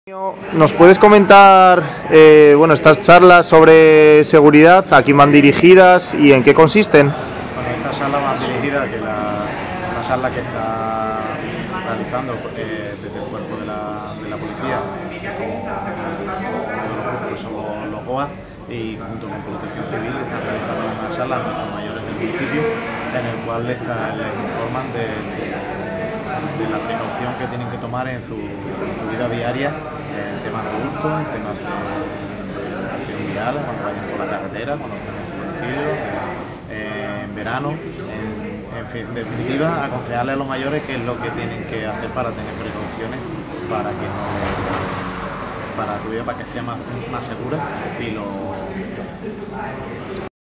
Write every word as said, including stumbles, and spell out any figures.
¿Nos puedes comentar eh, bueno, estas charlas sobre seguridad, a quién van dirigidas y en qué consisten? Bueno, esta charla va dirigida, que la, la charla que está realizando eh, desde el cuerpo de la, de la policía, como uno de los grupos que son los, los G O A, y junto con Protección Civil están realizando una charla a nuestros mayores del municipio, en el cual les, les informan de, de, de la precaución que tienen que tomar en su, en su vida diaria, en temas de hurto, en temas de, de educación vial, cuando vayan por la carretera, cuando estén en su domicilio, eh, en verano, en, en fin, en definitiva, aconsejarles a los mayores qué es lo que tienen que hacer para tener precauciones, para que no, para su vida, para que sea más, más segura y lo